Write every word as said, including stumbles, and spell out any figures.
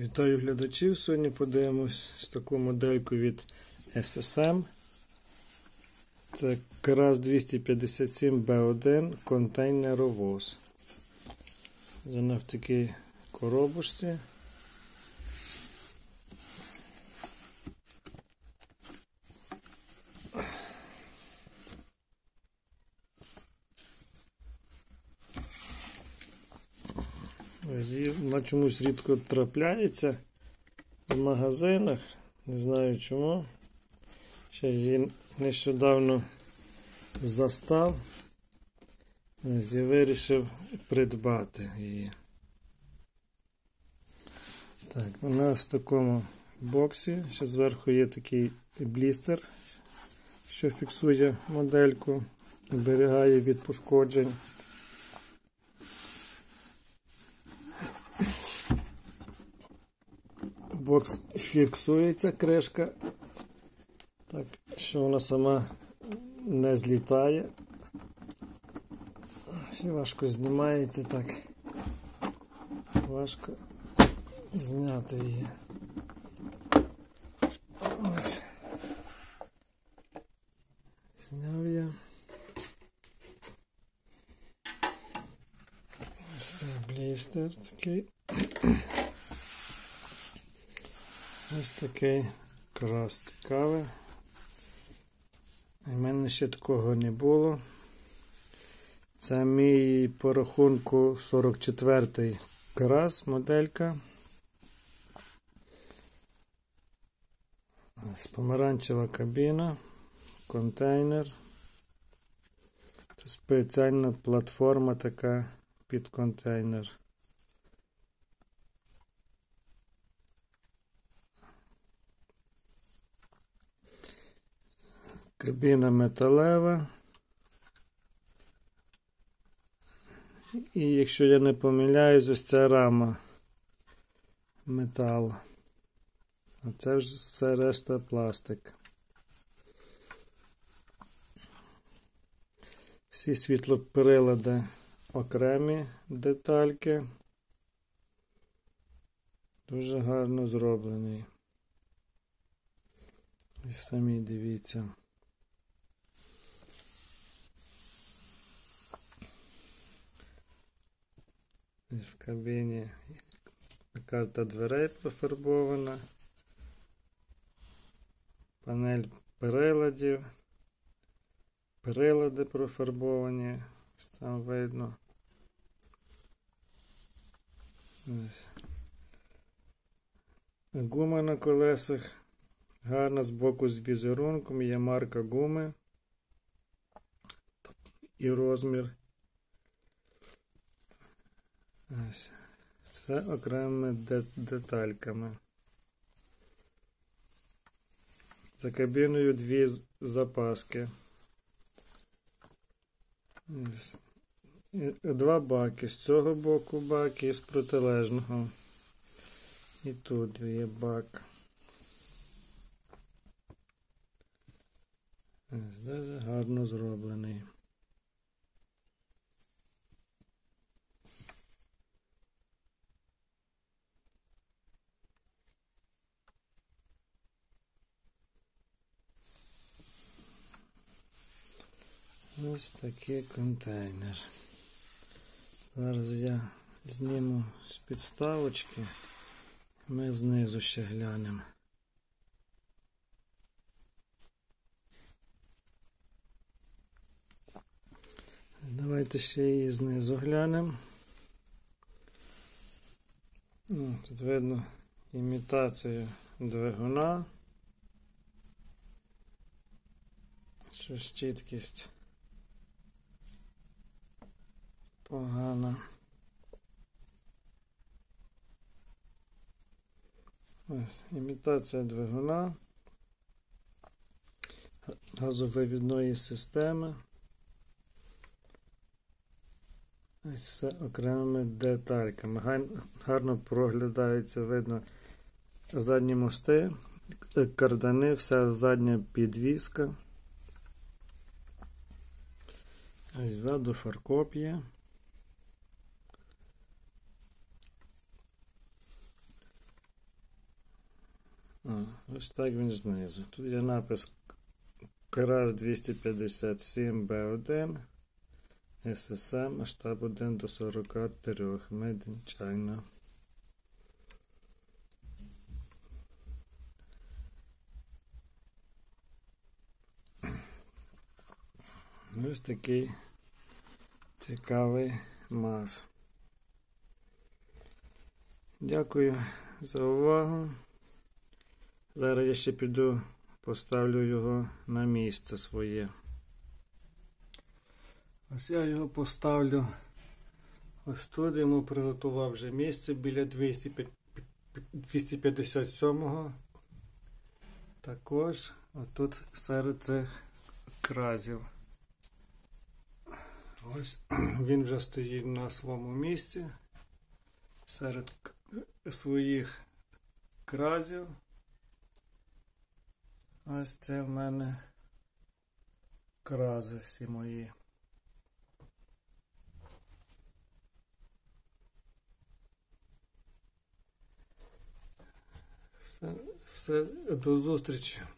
Вітаю глядачів. Сьогодні подивимось з таку модельку від ес ес ем. Це крас двісті п'ятдесят сім бе один контейнеровоз. Вона в такій коробочці. Вона чомусь рідко трапляється в магазинах, не знаю чому. Ще її нещодавно застав і вирішив придбати її. Так, у нас в такому боксі, ще зверху є такий блістер, що фіксує модельку, оберігає від пошкоджень. Бокс фіксується, кришка, так, що вона сама не злітає. Ще важко знімається, так, важко зняти її. Ось. Зняв я. Ось це блістер такий. Ось такий крас цікавий. У мене ще такого не було. Це мій по рахунку сорок четвертий крас, моделька. Помаранчева кабіна, контейнер. Це спеціальна платформа така під контейнер. Кабіна металева. І якщо я не помиляюсь, ось ця рама метал. А це вже все решта пластик. Всі світлоприлади окремі детальки. Дуже гарно зроблений. І самі дивіться. В кабіні карта дверей пофарбована, панель приладів, прилади профарбовані, там видно. Ось. Гума на колесах, гарна збоку з візерунком, є марка гуми і розмір. Ось. Все окремими детальками. За кабіною дві запаски. Ось. Два баки. З цього боку бак і з протилежного. І тут є бак. Ось, дуже гарно зроблений. Ось такий контейнер. Зараз я зніму з підставочки, ми знизу ще глянемо. Давайте ще її знизу глянемо. Тут видно імітацію двигуна. Щось чіткість погана. Ось, імітація двигуна, газовивідної системи. Ось все окремими детальками. Гарно проглядається, видно задні мости, кардани, вся задня підвіска. Ось ззаду фаркоп є. Ось так він знизу. Тут є напис крас двісті п'ятдесят сім Б один, ес ес ем, масштаб один до сорока трьох, Made in China. Ось такий цікавий маз. Дякую за увагу. Зараз я ще піду, поставлю його на місце своє. Ось я його поставлю ось тут, йому приготував вже місце біля двісті п'ятдесят сьомого. Також отут серед цих кразів. Ось він вже стоїть на своєму місці серед своїх кразів. Ось це в мене крази всі мої. Все, все, до зустрічі.